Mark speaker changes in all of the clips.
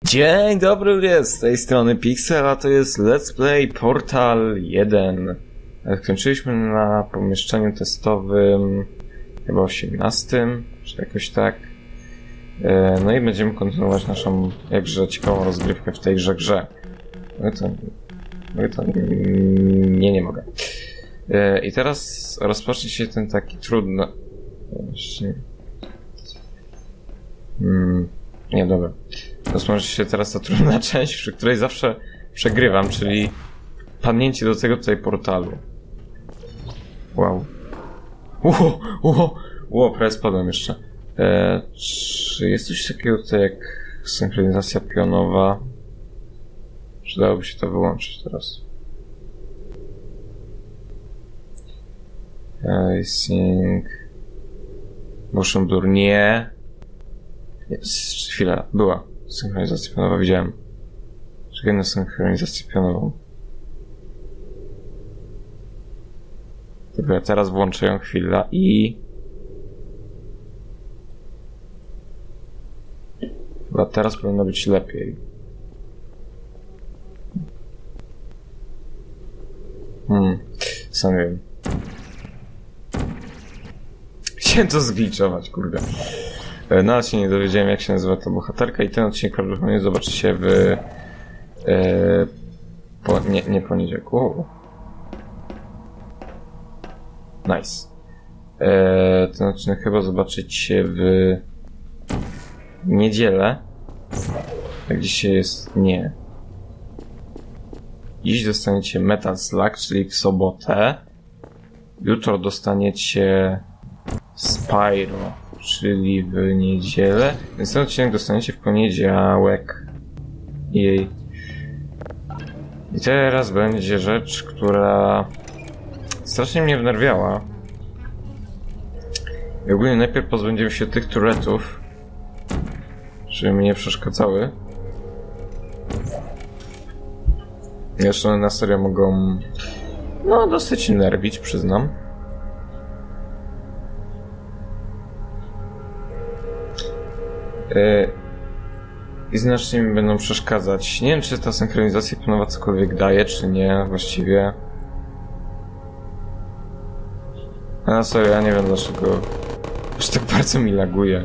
Speaker 1: Dzień dobry ludzie, z tej strony Pixel, a to jest Let's Play Portal 1. Skończyliśmy na pomieszczeniu testowym chyba 18, czy jakoś tak. No i będziemy kontynuować naszą jakże ciekawą rozgrywkę w tejże grze. Nie mogę. I teraz rozpocznie się ten taki trudny... Nie, dobra. Rozpocznie się teraz ta trudna część, przy której zawsze przegrywam, czyli padnięcie do tego tutaj portalu. Wow. Prawie spadłem jeszcze. Czy jest coś takiego tutaj jak synchronizacja pionowa? Przydałoby się to wyłączyć teraz. I think... Motion blur, nie. Jest, chwila, była synchronizacja pionowa, widziałem. Czekaj na synchronizację pionową. Dobra, teraz włączę ją chwilę i... Chyba teraz powinno być lepiej. Sam wiem. Chciałem to zgliczować, kurde. No ale się nie dowiedziałem, jak się nazywa ta bohaterka i ten odcinek prawdopodobnie zobaczycie w... nie poniedziałek. Nice. Ten odcinek chyba zobaczycie w niedzielę. Jak dzisiaj jest... Nie. Dziś dostaniecie Metal Slug, czyli w sobotę. Jutro dostaniecie Spyro, czyli w niedzielę. Więc ten odcinek dostaniecie w poniedziałek. I teraz będzie rzecz, która strasznie mnie wnerwiała. I ogólnie najpierw pozbędziemy się tych turretów, żeby mi nie przeszkadzały. Jeszcze one na serio mogą dosyć nerwić, przyznam. I znacznie mi będą przeszkadzać. Nie wiem, czy ta synchronizacja pionowa cokolwiek daje, czy nie, właściwie. A na serio, ja nie wiem dlaczego aż tak bardzo mi laguje.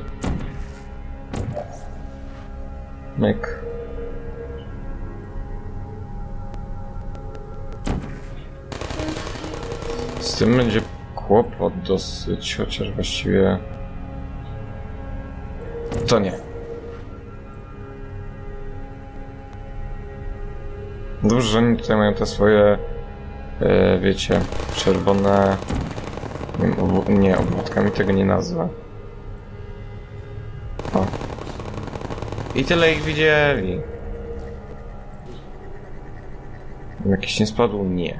Speaker 1: Myk. Z tym będzie kłopot dosyć, chociaż właściwie... To nie. Dobrze, że oni tutaj mają te swoje, wiecie, czerwone... Nie, obwodkami tego nie nazwę. O. I tyle ich widzieli. Jakiś nie spadł? Nie.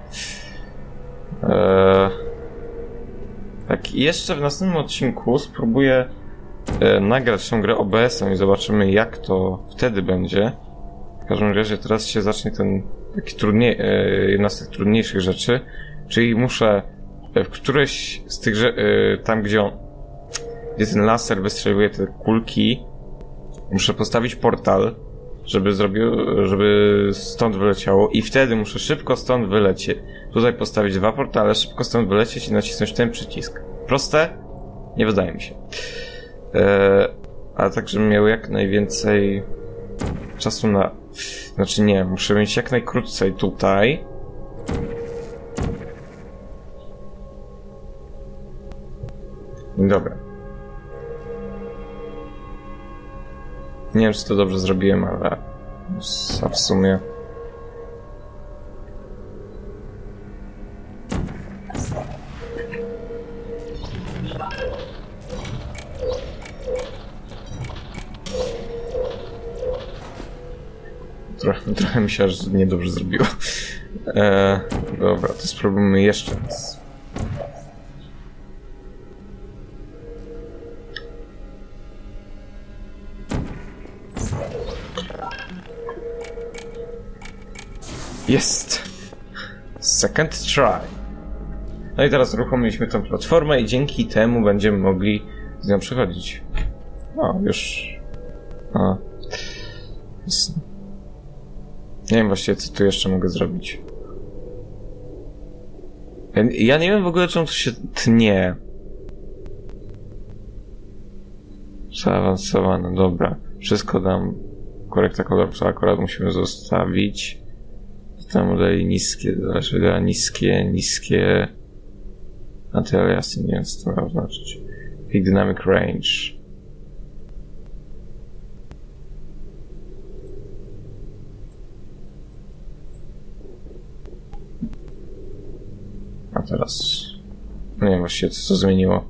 Speaker 1: Tak, jeszcze w następnym odcinku spróbuję nagrać tę grę OBS-em i zobaczymy, jak to wtedy będzie. W każdym razie teraz się zacznie ten taki jedna z tych trudniejszych rzeczy, czyli muszę w któreś z tych tam gdzie ten laser wystrzeliwuje te kulki, muszę postawić portal, żeby stąd wyleciało i wtedy muszę szybko stąd wylecieć. Tutaj postawić 2 portale, szybko stąd wylecieć i nacisnąć ten przycisk. Proste? Nie wydaje mi się. Ale tak, żebym miał jak najwięcej czasu na... Znaczy nie, muszę mieć jak najkrócej tutaj. Dobra. Nie wiem, czy to dobrze zrobiłem, ale... w sumie... Trochę mi się aż niedobrze zrobiło. Dobra, to spróbujmy jeszcze raz. Jest! Second try. No i teraz uruchomiliśmy tę platformę i dzięki temu będziemy mogli z nią przechodzić. O, już... Jasne. Nie wiem właściwie, co tu jeszcze mogę zrobić. Ja nie wiem w ogóle, czemu to się tnie. Zaawansowane, dobra. Wszystko dam. Korekta koloru, to akurat musimy zostawić. Tam modeli niskie, znaczy niskie. Antyaliasy, nie wiem, co to ma oznaczyć. Peak Dynamic Range. A teraz... Nie wiem właściwie, co to zmieniło.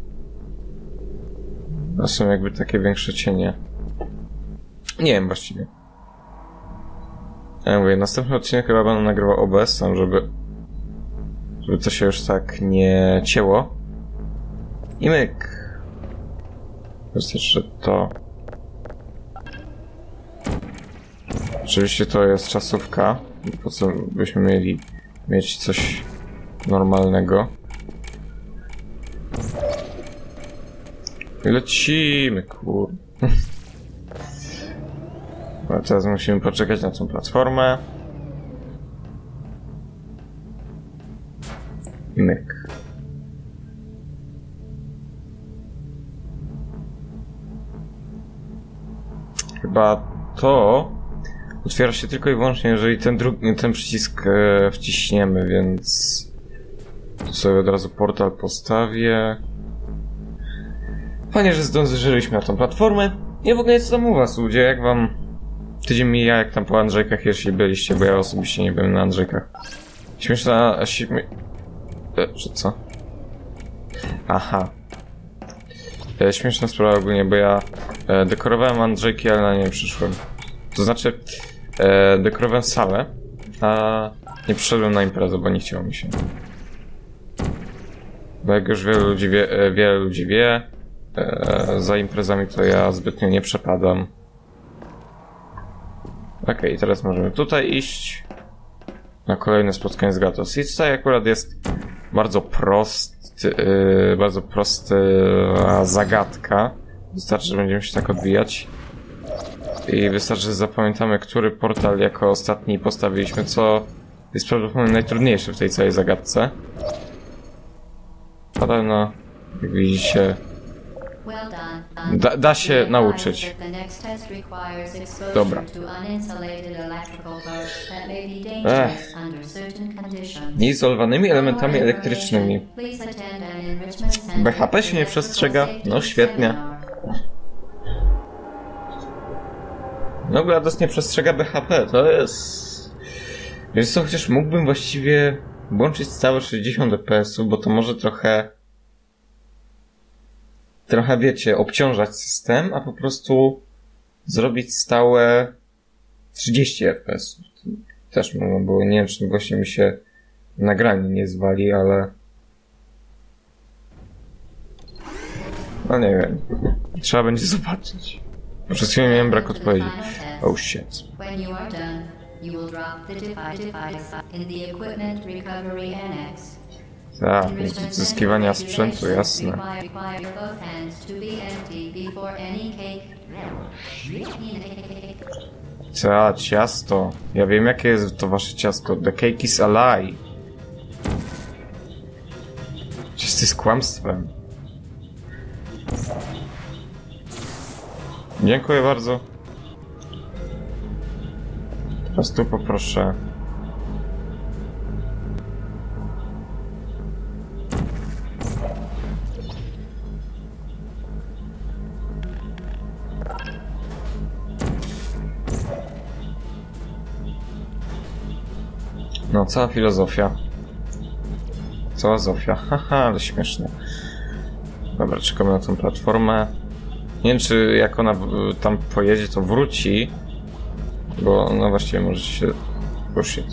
Speaker 1: To są jakby takie większe cienie. Nie wiem właściwie. Ja mówię, następny odcinek chyba będę nagrywał OBS-em, żeby to się już tak nie cięło. I myk. Wystarczy, że to... Oczywiście to jest czasówka. Po co byśmy mieli mieć coś normalnego. I lecimy, kur... A teraz musimy poczekać na tą platformę. I myk. Chyba to otwiera się tylko i wyłącznie, jeżeli ten przycisk wciśniemy, więc tu sobie od razu portal postawię. Fajnie, że zdążyliśmy na tą platformę. Nie w ogóle co tam u was, ludzie, jak wam tydzień mija, jak tam po Andrzejkach, jeśli byliście, bo ja osobiście nie byłem na Andrzejkach. Śmieszna... Że co? Aha. Śmieszna sprawa ogólnie, bo ja dekorowałem Andrzejki, ale na nie przyszłem. To znaczy, dekorowałem salę, a nie przyszedłem na imprezę, bo nie chciało mi się. Bo jak już wiele ludzi wie, za imprezami to ja zbytnio nie przepadam. Okej, teraz możemy tutaj iść na kolejne spotkanie z Gatos. I tutaj akurat jest bardzo prosta zagadka. Wystarczy, że będziemy się tak odbijać. I wystarczy, że zapamiętamy, który portal jako ostatni postawiliśmy, co jest prawdopodobnie najtrudniejsze w tej całej zagadce. Ale no, jak widzicie, da się nauczyć. Dobra. Nieizolowanymi elementami elektrycznymi. BHP się nie przestrzega? No świetnie. No GLaDOS nie przestrzega BHP, to jest... Wiesz co, chociaż mógłbym właściwie włączyć całe 60 fps, bo to może trochę, wiecie, obciążać system, a po prostu zrobić stałe 30 fps. Też można było, nie wiem, czy właśnie mi się nagranie nie zwali, ale... No nie wiem. Trzeba będzie zobaczyć. Przed chwilą miałem brak odpowiedzi. Oh shit. Tak, odzyskiwania sprzętu, jasne. Ciasto. Ja wiem, jakie jest to wasze ciasto. The cake is a lie. Ciasto jest kłamstwem. Dziękuję bardzo. Teraz tu poproszę. No, cała filozofia. Cała Zofia. Haha, ale śmieszne. Dobra, czekamy na tą platformę. Nie wiem, czy jak ona tam pojedzie, to wróci. Bo no właściwie może się... Oh shit.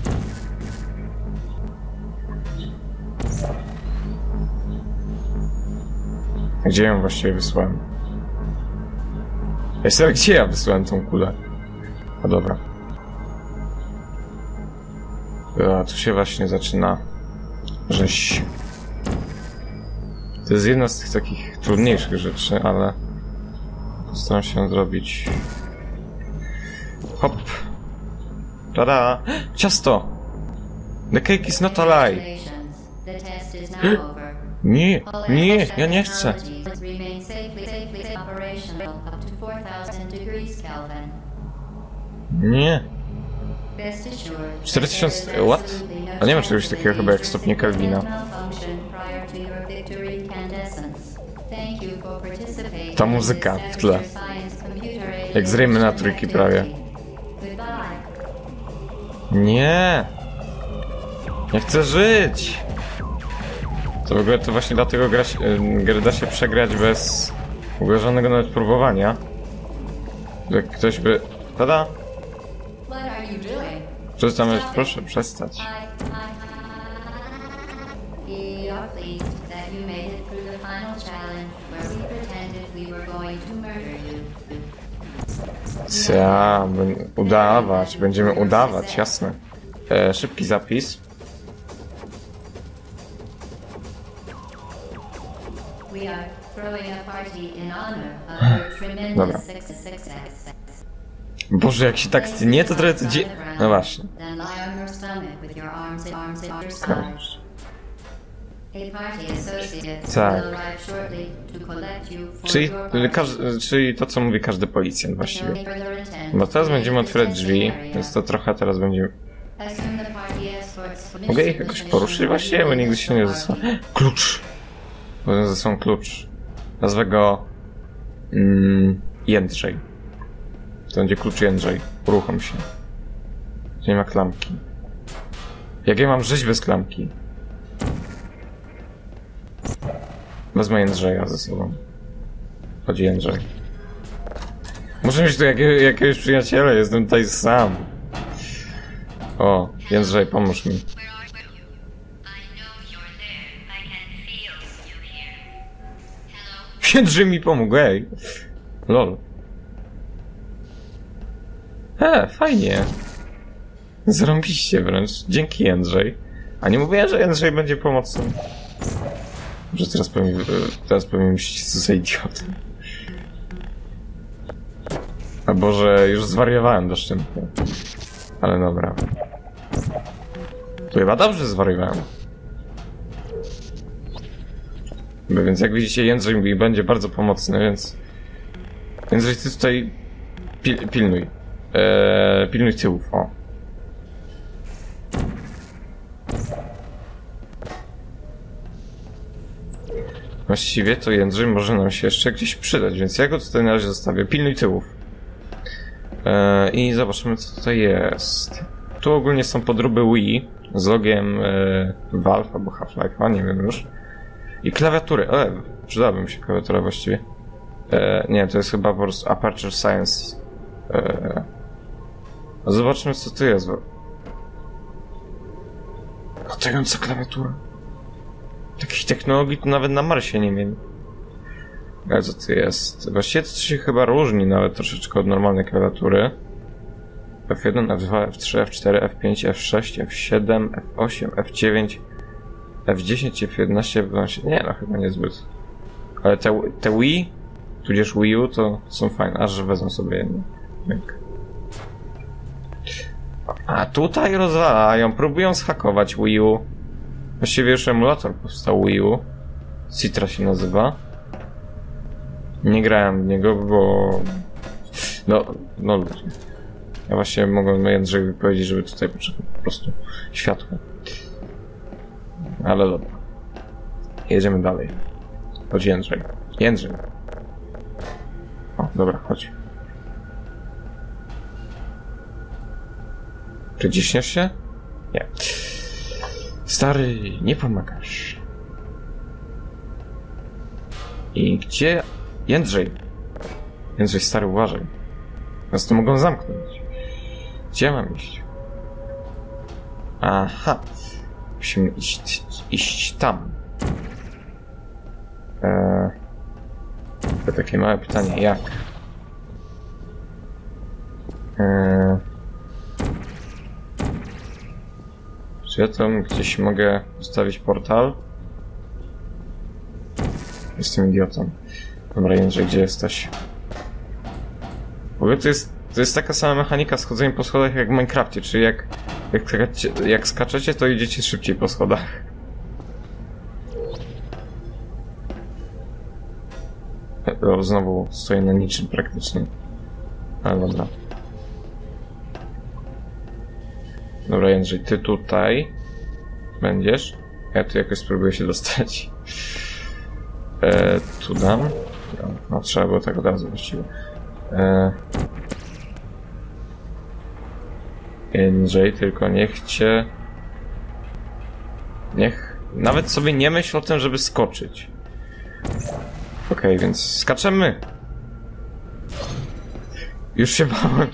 Speaker 1: Gdzie ją właściwie wysłałem? Gdzie ja wysłałem tą kulę? A dobra. A tu się właśnie zaczyna rzeź. To jest jedna z tych takich trudniejszych rzeczy, ale postaram się zrobić Hop. Tada! Ciasto! The cake is not a lie! Nie, nie, ja nie chcę. Nie. 4000... What? A nie ma czegoś takiego chyba jak stopnie Kelvina. Ta muzyka w tle. Jak z Rymy na trójki prawie. Nie! Ja chcę żyć! To w ogóle to właśnie dlatego grę da się przegrać bez żadnego nawet próbowania. Jak ktoś by... Tada! Przestań, proszę przestać. Ja, udawać, będziemy udawać, jasne. Szybki zapis. Dobra. Boże, jak się tak nie, to trochę to no właśnie. Tak. Czyli to, co mówi każdy policjant właściwie. Bo teraz będziemy otwierać drzwi, więc to trochę teraz będziemy... Mogę ich jakoś poruszyć właściwie, bo nigdy się nie zasłał. Klucz! Bo ze sobą klucz. Nazwę go... Jędrzej. To będzie klucz Jędrzej. Uruchom się. Nie ma klamki. Jak ja mam żyć bez klamki? Wezmę Jędrzeja ze sobą. Chodzi Jędrzej. Muszę mieć tu jakiegoś przyjaciela, jestem tutaj sam. O, Jędrzej, pomóż mi. Jędrzej mi pomógł, ej. Lol. Fajnie. Zarąbiście wręcz. Dzięki, Jędrzej. A nie mówiłem, że Jędrzej będzie pomocny. Może teraz powiem myśleć, co za idiotę. Albo że już zwariowałem do szczytu. Ale dobra. To chyba dobrze zwariowałem. Więc jak widzicie, Jędrzej mi będzie bardzo pomocny, więc... Jędrzej, ty tutaj... Pilnuj. Pilnuj tyłów, o. Właściwie to Jędrzej może nam się jeszcze gdzieś przydać, więc ja go tutaj na razie zostawię. Pilnuj tyłów. I zobaczymy, co tutaj jest. Tu ogólnie są podróby Wii z logiem Valve albo Half-Life'a, nie wiem już. I klawiatury. Przydałaby mi się klawiatura właściwie. Nie, to jest chyba po prostu Aperture Science. Zobaczmy, co tu jest. Latająca klawiatura. Takich technologii to nawet na Marsie nie mieli. Ale co tu jest? Właściwie to się chyba różni nawet troszeczkę od normalnej klawiatury. F1, F2, F3, F4, F5, F6, F7, F8, F9, F10, F11, F12. Nie no, chyba niezbyt. Ale te Wii, tudzież Wii U, to są fajne. Aż wezmę sobie jedno. A tutaj rozwalają, próbują zhakować Wii U. Właściwie już emulator powstał Wii U. Citra się nazywa. Nie grałem w niego, bo... No ludzie. Ja właśnie mogłem Jędrzejowi powiedzieć, żeby tutaj poczekał po prostu światło. Ale dobra. Jedziemy dalej. Chodź Jędrzej. Jędrzej. O, dobra, chodź. Czy ciśniesz się? Nie. Stary, nie pomagasz. I gdzie... Jędrzej. Jędrzej, stary, uważaj. Nas to mogą zamknąć. Gdzie mam iść? Aha. Musimy iść tam. To takie małe pytanie, jak? Czy ja tam gdzieś mogę ustawić portal? Jestem idiotą. Dobra, Jędrzej, gdzie jesteś? W ogóle to jest To jest taka sama mechanika schodzenia po schodach jak w Minecrafcie, czyli jak skaczecie, to idziecie szybciej po schodach. O, znowu stoję na niczym praktycznie. Ale dobra. Dobra, Jędrzej, ty tutaj będziesz. Ja tu jakoś spróbuję się dostać. Tu dam. No, trzeba było tak od razu właściwie. Jędrzej, tylko niech nawet sobie nie myśl o tym, żeby skoczyć. Okej, więc skaczemy. Już się bałem.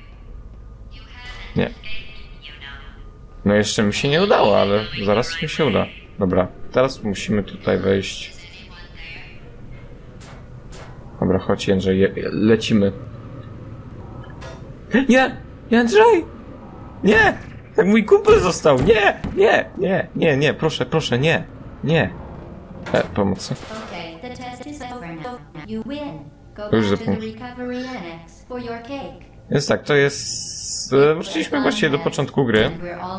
Speaker 1: Nie. No jeszcze mi się nie udało, ale zaraz mi się uda. Dobra, teraz musimy tutaj wejść. Dobra, chodź Jędrzej, lecimy. Nie! Jędrzej! Nie! Tak mój kumpel został! Nie! Nie! Nie! Nie! Nie! Proszę, proszę, nie! Nie! Pomocy. Już zapomnę. Jest tak, to jest... Wróciliśmy właściwie do początku gry.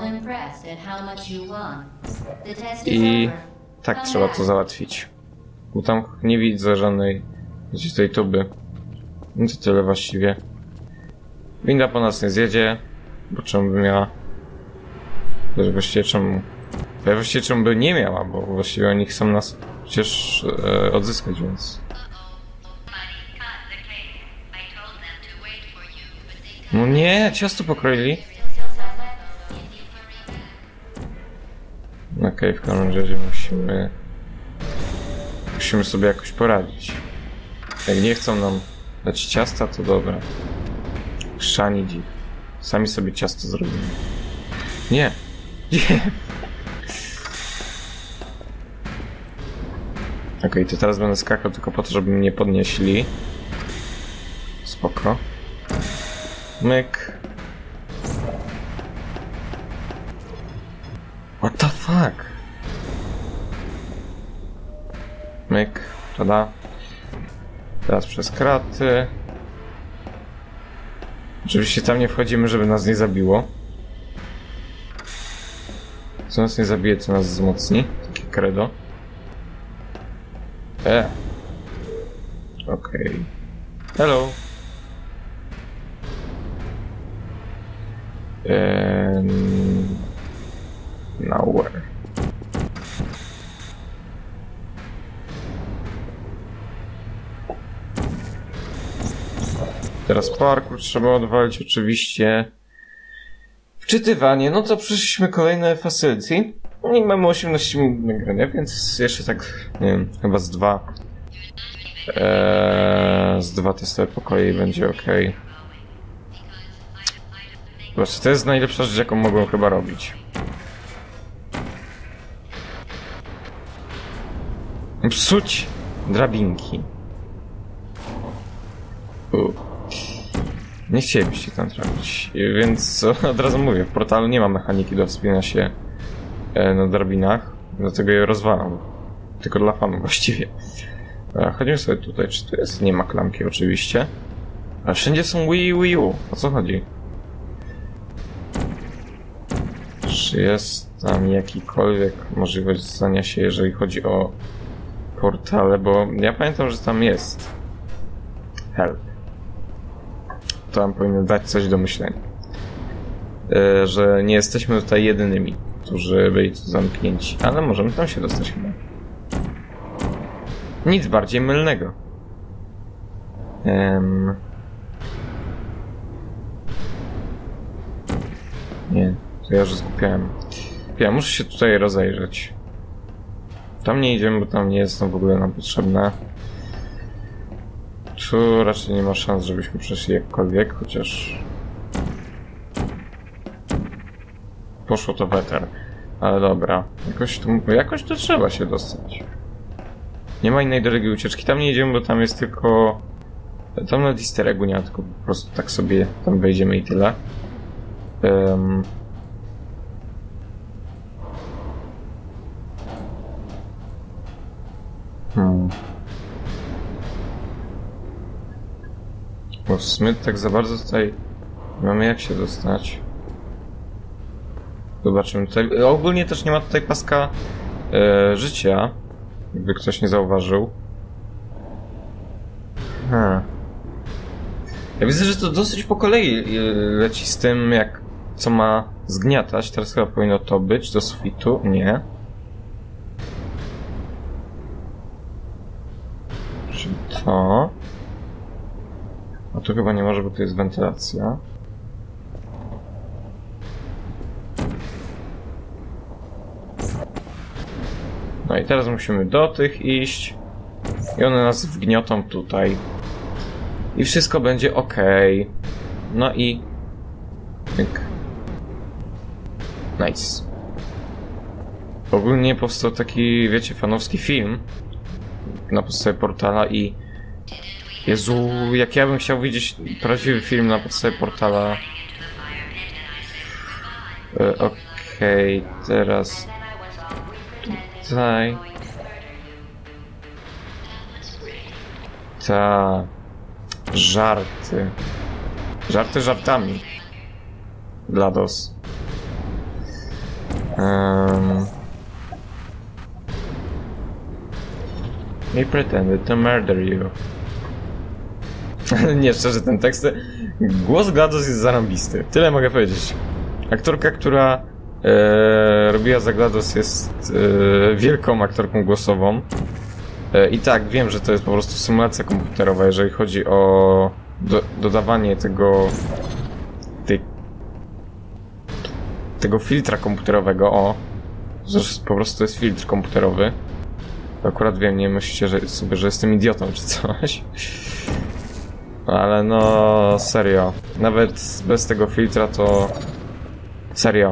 Speaker 1: I tak trzeba to załatwić. Bo tam nie widzę żadnej tej tuby. No to tyle właściwie. Winda po nas nie zjedzie. Bo czemu by miała? Właściwie czemu by nie miała, bo właściwie oni chcą nas przecież odzyskać, więc... No nie, ciasto pokroili. Okej, w każdym razie musimy sobie jakoś poradzić. Jak nie chcą nam dać ciasta, to dobra. Chrzanić ich. Sami sobie ciasto zrobimy. Nie! Nie! Okej, to teraz będę skakał tylko po to, żeby mnie podnieśli. Spoko. Myk. What the fuck? Myk. Tada. Teraz przez kraty. Oczywiście tam nie wchodzimy, żeby nas nie zabiło. Co nas nie zabije, co nas wzmocni. Takie credo. Okej. Hello. Nowhere. Teraz parkour trzeba odwalić oczywiście. Wczytywanie, no to przyszliśmy kolejne facility. I mamy 18 minut nagrania, więc jeszcze tak, nie wiem, chyba z dwa testowe pokoje i będzie ok. Właśnie, to jest najlepsza rzecz, jaką mogłem chyba robić. Psuć drabinki. Nie chcielibyście tam trafić, więc od razu mówię, w portalu nie ma mechaniki do wspinania się na drabinach, dlatego je rozwalam. Tylko dla fanów właściwie. Chodzimy sobie tutaj, czy tu jest? Nie ma klamki oczywiście. Ale wszędzie są Wii U. O co chodzi? Czy jest tam jakikolwiek możliwość stania się, jeżeli chodzi o portale, bo ja pamiętam, że tam jest help. Tam powinien dać coś do myślenia. Że nie jesteśmy tutaj jedynymi, którzy byli tu zamknięci, ale możemy tam się dostać chyba. Nic bardziej mylnego. Nie, to ja już zgubiałem. Ja muszę się tutaj rozejrzeć. Tam nie idziemy, bo tam nie jest to w ogóle nam potrzebne. Tu raczej nie ma szans, żebyśmy przeszli jakkolwiek, chociaż... Poszło to weter. Ale dobra, jakoś tu trzeba się dostać. Nie ma innej drogi ucieczki. Tam nie idziemy, bo tam jest tylko... Tam na easter eggu nie ma, tylko po prostu tak sobie tam wejdziemy i tyle. Bo w sumie tak za bardzo tutaj nie mamy jak się dostać. Zobaczymy tutaj. Ogólnie też nie ma tutaj paska życia. Jakby ktoś nie zauważył. Ja widzę, że to dosyć po kolei leci z tym, jak co ma zgniatać. Teraz chyba powinno to być do sufitu. Nie. Czyli to. A tu chyba nie może, bo to jest wentylacja. No i teraz musimy do tych iść. I one nas wgniotą tutaj. I wszystko będzie ok. No i... Tyk. Nice. Ogólnie powstał taki, wiecie, fanowski film na podstawie Portala i... Jezu, jak ja bym chciał widzieć prawdziwy film na podstawie Portala. Okej, teraz... Tutaj... Ta... Żarty. Żarty żartami. GLaDOS. He pretended to murder you. Nie, szczerze, ten tekst... Głos GLaDOS jest zarąbisty. Tyle mogę powiedzieć. Aktorka, która robiła za GLaDOS, jest wielką aktorką głosową. I tak, wiem, że to jest po prostu symulacja komputerowa, jeżeli chodzi o dodawanie tego filtra komputerowego, że po prostu to jest filtr komputerowy. To akurat wiem, nie myślicie sobie, że jestem idiotą czy coś. Ale no, serio. Nawet bez tego filtra to... Serio.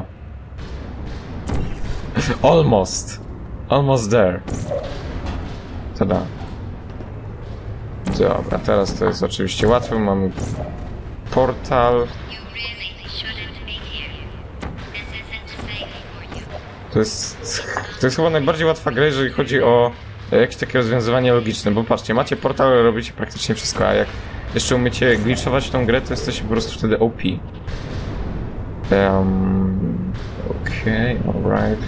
Speaker 1: Almost there. Tada. Dobra, teraz to jest oczywiście łatwe. Mamy portal. To jest chyba najbardziej łatwa gra, jeżeli chodzi o jakieś takie rozwiązywanie logiczne, bo patrzcie, macie portal, robicie praktycznie wszystko, a jak jeszcze umiecie glitchować tą grę, to jesteście po prostu wtedy OP. Okej, alright.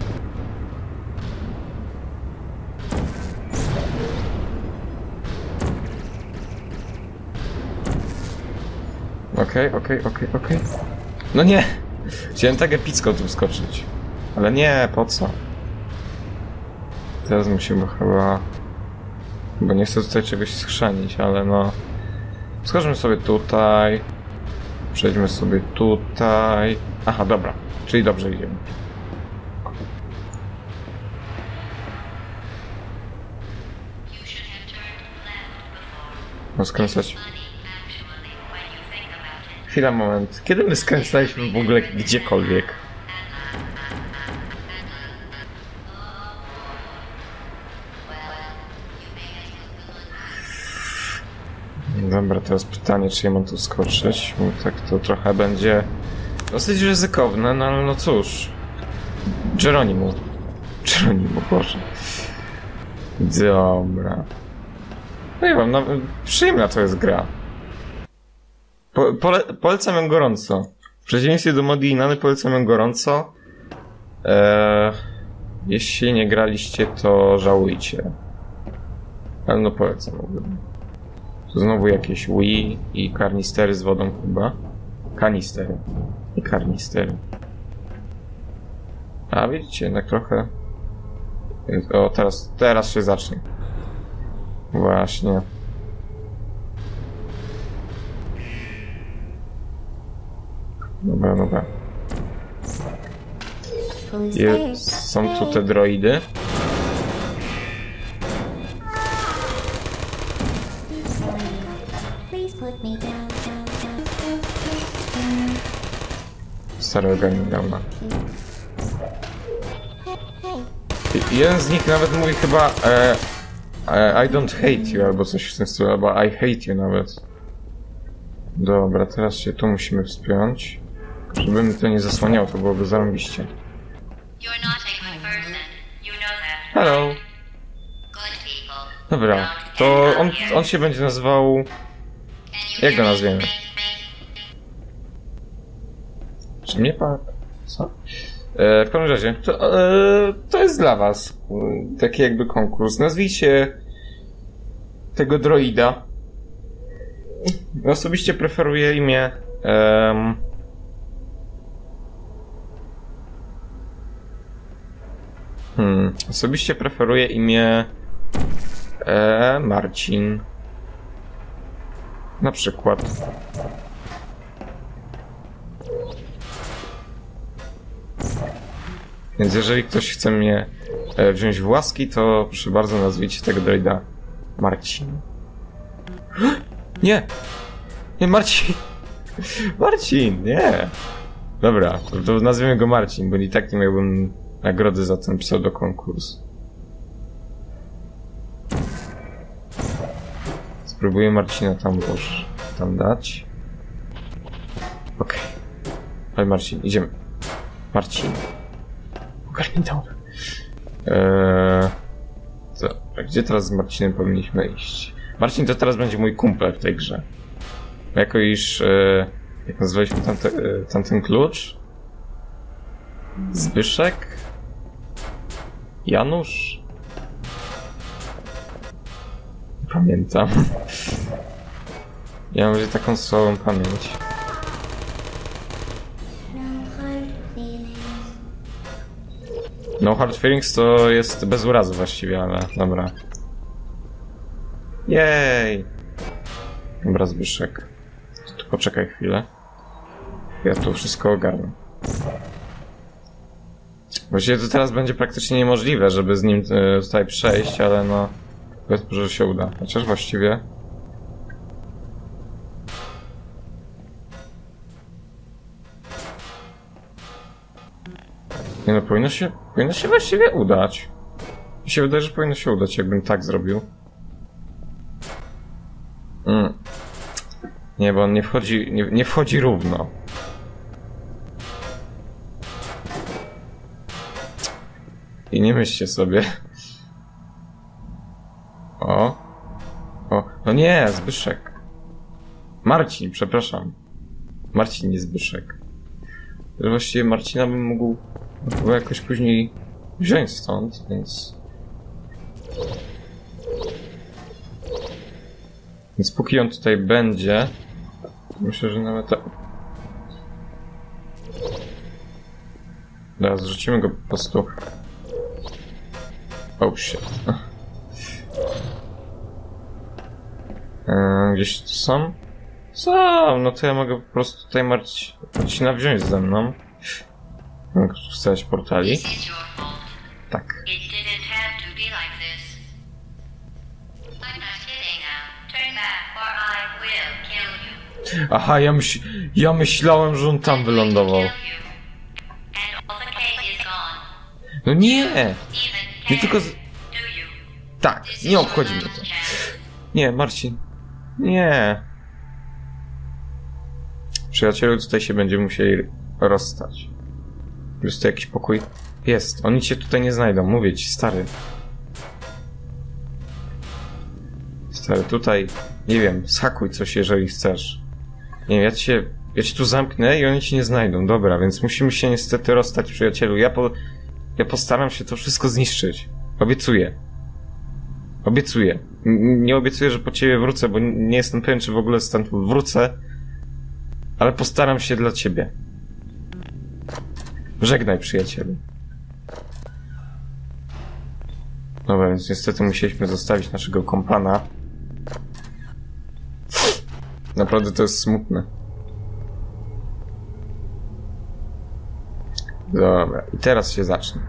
Speaker 1: Okej. No nie! Chciałem tak epicko tu wskoczyć. Ale nie, po co? Teraz musimy chyba... Bo nie chcę tutaj czegoś schrzanić, ale no... Skoczmy sobie tutaj. Przejdźmy sobie tutaj. Aha, dobra. Czyli dobrze idziemy. No skręcać. Chwila, moment. Kiedy my skręcaliśmy w ogóle gdziekolwiek? Dobra, teraz pytanie, czy ja mam tu skoczyć? Bo tak to trochę będzie dosyć ryzykowne, no ale no cóż. Geronimo, Boże. Dobra. No nie wiem, no, przyjemna to jest gra. Polecam ją gorąco. W przeciwieństwie do Modi Inanny polecam ją gorąco. Jeśli nie graliście, to żałujcie. Ale no polecam ogólnie. Tu znowu jakieś Wii i karnistery z wodą chyba. Kanistery. I karnistery. A widzicie, jednak trochę... O, teraz się zacznie. Właśnie. Dobra. Są tu te droidy. Stary organigrama. Jeden z nich nawet mówi chyba I don't hate you, albo coś w tym stylu, albo I hate you nawet. Dobra, teraz się tu musimy wspiąć. Żeby mi to nie zasłaniało, to byłoby zarąbiście. Hello. Dobra, to on się będzie nazywał Jak go nazwiemy? Czy mnie pan... Co? W każdym razie, to jest dla was taki jakby konkurs. Nazwijcie tego droida. Osobiście preferuję imię Osobiście preferuję imię Marcin. Na przykład. Więc jeżeli ktoś chce mnie wziąć w łaski, to proszę bardzo nazwijcie tego droida Marcin. Nie! Nie, Marcin! Marcin, nie! Dobra, to nazwiemy go Marcin, bo i tak nie miałbym nagrody za ten pseudokonkurs. Spróbuję Marcina tam dać. Okej. Ale Marcin, idziemy. Marcin. Ogarnij tam. Gdzie teraz z Marcinem powinniśmy iść? Marcin to teraz będzie mój kumpel w tej grze. Jako iż... jak nazwaliśmy tamten klucz? Zbyszek? Janusz? Nie pamiętam. Ja mam taką słabą pamięć. No Hard Feelings to jest bez urazy właściwie, ale dobra. Jej! Dobra, Zbyszek. Tu poczekaj chwilę. Ja tu wszystko ogarnę. Właściwie to teraz będzie praktycznie niemożliwe, żeby z nim tutaj przejść, ale no... powiedzmy, że się uda. Chociaż właściwie... Nie no, powinno się właściwie udać. Mi się wydaje, że powinno się udać, jakbym tak zrobił. Nie, bo on nie wchodzi równo. I nie myślcie sobie. O, no nie, Zbyszek. Marcin, przepraszam. Marcin, nie Zbyszek. Właściwie Marcina bym mógł jakoś później wziąć stąd, więc... Więc póki on tutaj będzie... Myślę, że nawet... Dobra, zrzucimy go po prostu... Oh shit. Gdzieś tu są? Są, no to ja mogę po prostu tutaj Marcina wziąć ze mną. Mogę tu wstawiać portali. Tak. Aha, ja myślałem, że on tam wylądował. No nie! Nie tylko Tak, nie obchodzi mnie to. Nie, Marcin. Nie. Przyjacielu, tutaj się będziemy musieli rozstać. Jest tu jakiś pokój? Jest. Oni cię tutaj nie znajdą. Mówię ci, stary. Stary, tutaj... Nie wiem, schakuj coś, jeżeli chcesz. Nie wiem, ja cię tu zamknę i oni cię nie znajdą. Dobra, więc musimy się niestety rozstać, przyjacielu. Ja postaram się to wszystko zniszczyć. Obiecuję. Obiecuję. Nie obiecuję, że po ciebie wrócę, bo nie jestem pewien, czy w ogóle stąd wrócę. Ale postaram się dla ciebie. Żegnaj, przyjacielu. Dobra, więc niestety musieliśmy zostawić naszego kompana. Naprawdę to jest smutne. Dobra, i teraz się zacznie.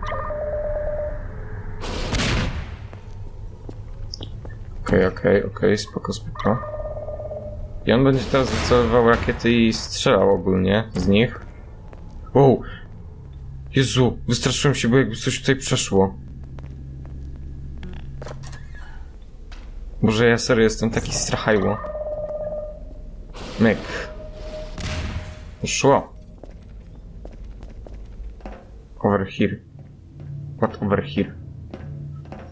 Speaker 1: Okej, spoko. I on będzie teraz wycelowywał rakiety i strzelał ogólnie z nich. Wow! Jezu, wystraszyłem się, bo jakby coś tutaj przeszło. Boże, ja serio jestem taki strachajło. Myk. Szło. Over here. What over here?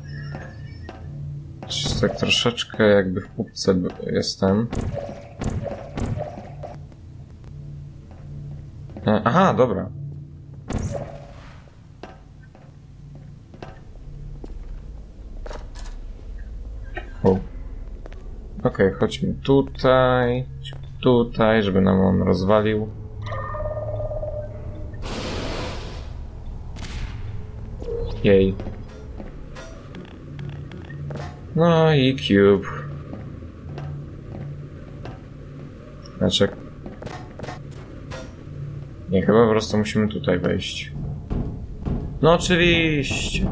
Speaker 1: Tak troszeczkę jakby w pupce jestem. Aha, dobra. O. Okej, chodźmy tutaj, żeby nam on rozwalił. Jej. No i cube. Znaczy... Nie, chyba po prostu musimy tutaj wejść. No oczywiście.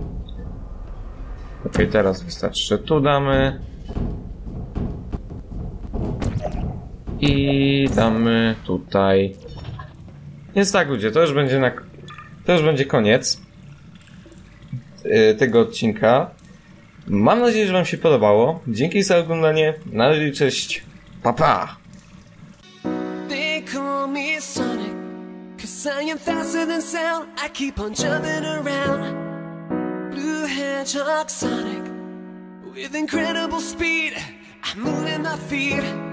Speaker 1: Okej, teraz wystarczy, że tu damy. I damy tutaj. Więc tak, ludzie, to już będzie koniec tego odcinka. Mam nadzieję, że wam się podobało. Dzięki za oglądanie. Na razie, cześć. Pa, pa!
Speaker 2: They call me Sonic, 'cause I am faster than sound. I keep on jumping around. Blue Hedgehog Sonic, with incredible speed, I'm moving my feet.